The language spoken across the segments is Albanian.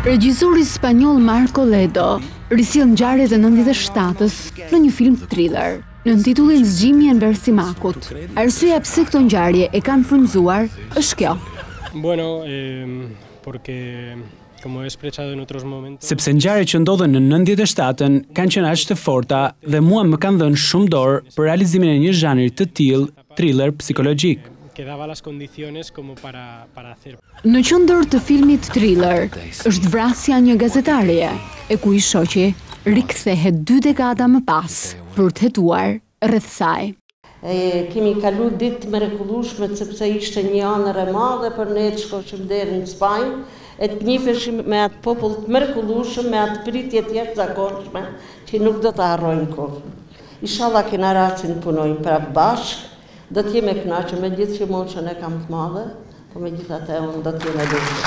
Regjisori spanjoll Marco Ledo risjell ngjarjet e 97-s në një film thriller, në titullin Zgjimja e Bersimakut. Arsyeja pse këto ngjarje e kanë frymëzuar është kjo. Bueno, porque sepse ngjarjet që ndodhen në 97-ën kanë qenë aq të forta dhe mua më kanë dhënë shumë dorë për realizimin e një zhanri të tillë, thriller psikologjik. Në qendër të filmit thriller është vrasja një gazetarie, e cui shoqi rikthehet 2 dekada më pas për të hetuar rreth saj. Kemi kalu ditë të mrekullueshme sepse ishte një ëndër e madhe për ne të shkoshim deri në Spanjë, e të njiheshim me atë popull të mrekullueshëm, me atë pritje të jashtëzakonshme që nuk do ta harrojmë kurrë. Inshallah kena rastin të punojmë prapë bashkë. Do të jem e kënaqur me gjithë që moshën e kam të madhe, po megjithatë unë do të jem e lumtur.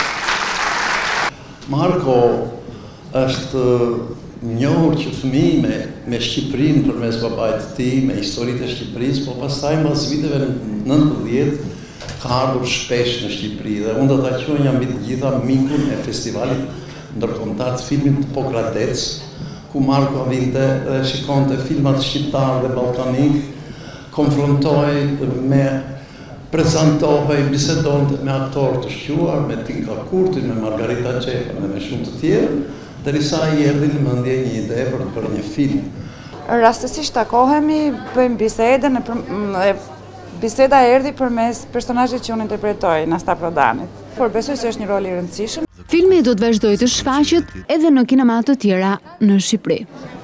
Marko është njohur që fëmijë me Shqipërinë përmes babait të tij, me historitë e Shqipërisë, po pastaj mbas viteve 90 ka ardhur shpesh në Shqipëri dhe unë do ta quajja mbi të gjitha mikun e festivalit ndërkombëtar të filmit të Pokradec, ku Marko vinte dhe shikonte filmat shqiptar dhe ballkanik, konfrontohej prezantohej, bisedonte me aktorë të shquar, me Tinka Kurtin, me Margarita Qefa, me shumë të tjerë, derisa i erdhi në mendje një ide për një film. Rastësisht takohemi, bëjmë bisedën, biseda erdhi përmes personazhit që unë interpretoj, Nasta Prodanit. Por besoj se është një rol i rëndësishëm. Filmi do të vazhdojë të shfaqet edhe në kinema të tjera në Shqipëri.